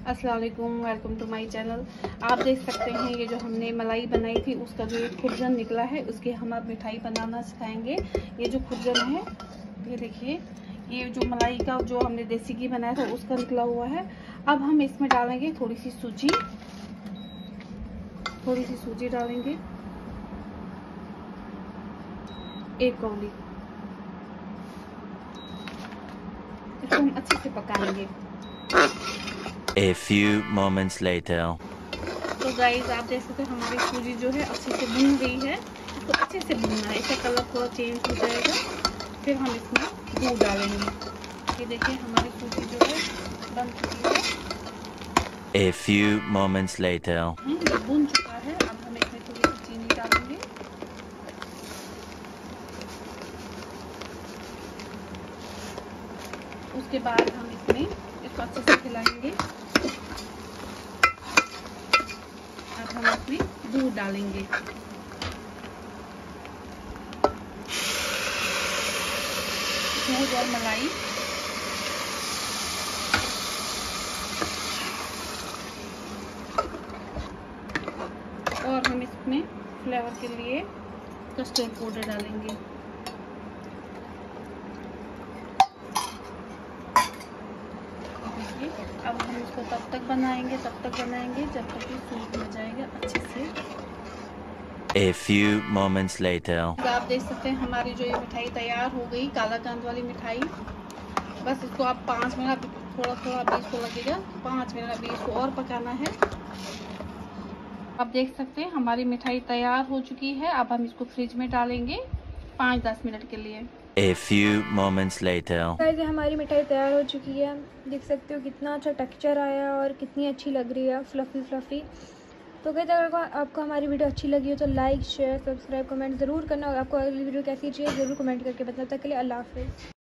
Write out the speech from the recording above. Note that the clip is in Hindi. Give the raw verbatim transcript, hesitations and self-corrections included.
अस्सलाम वालेकुम, वेलकम टू माय चैनल। आप देख सकते हैं ये जो हमने मलाई बनाई थी उसका जो ये खुरजन निकला है, उसकी हम अब मिठाई बनाना सिखाएंगे। ये जो खुरजन है ये देखिए, ये जो मलाई का जो हमने देसी घी बनाया था उसका निकला हुआ है। अब हम इसमें डालेंगे थोड़ी सी सूजी, थोड़ी सी सूजी डालेंगे, एक कौली। इसको हम अच्छे से पकाएंगे। A few moments later. तो गाइस आप देख सकते हैं हमारी सूजी जो है अच्छे से भुन गई है। तो अच्छे से भुनना है, इसका कलर थोड़ा चेंज हो जाएगा। फिर हम इसमें दूध डालेंगे। ये देखिए हमारी सूजी जो है बन चुकी है। A few moments later. ये भुन चुका है। अब हम इसमें थोड़ी सी चीनी डालेंगे। उसके बाद हम इसमें इसको अच्छे से खिलाएंगे। अब हम इसमें दूध डालेंगे। दूध और मलाई। और हम इसमें फ्लेवर के लिए कस्टर्ड पाउडर डालेंगे। अब हम इसको तब तक बनाएंगे तब तक बनाएंगे जब तक ये सूख न जाएगा अच्छे से। A few moments later. आप देख सकते हैं हमारी जो ये मिठाई तैयार हो गई, काला कांद वाली मिठाई। बस इसको आप पाँच मिनट, थोड़ा थोड़ा अभी इसको लगेगा पाँच मिनट अभी इसको और पकाना है। आप देख सकते हैं हमारी मिठाई तैयार हो चुकी है। अब हम इसको फ्रिज में डालेंगे पाँच दस मिनट के लिए। A few moments later. Guys हमारी मिठाई तैयार हो चुकी है। देख सकते हो कितना अच्छा टेक्सचर आया और कितनी अच्छी लग रही है, फ्लफी फ्लफी। तो गाइस अगर आपको हमारी वीडियो अच्छी लगी हो तो लाइक शेयर सब्सक्राइब कमेंट ज़रूर करना। और आपको अगली वीडियो कैसी चाहिए ज़रूर कमेंट करके बताना। तब तक के लिए अल्लाह हाफ़िज़।